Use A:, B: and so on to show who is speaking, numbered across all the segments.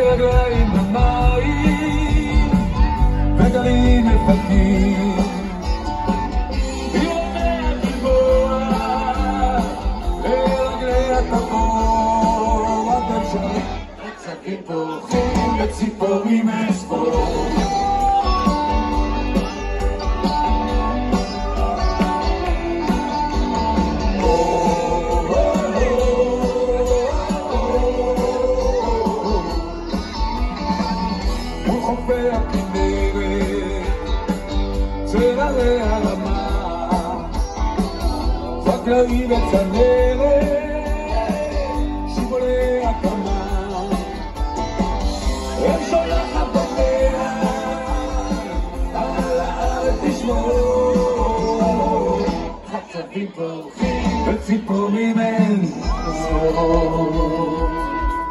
A: רגליים במים וגלים מפתים יומי הגלבוע לרגלי התבור הדשא עצבים פורחים וציפורים אספור חופי הכנרת, צללי הרמה, חקלאי וצנרת, שיבולי הקמה, הם שולחת בניה, על הארץ תשמור, עצבים פורחים וציפורים אין ספור.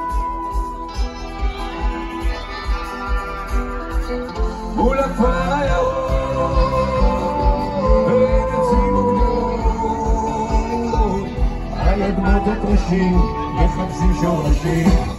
A: מול הכפר הירוק, בין עצים וגדרות, על אדמות הטרשים מחפשים שורשים.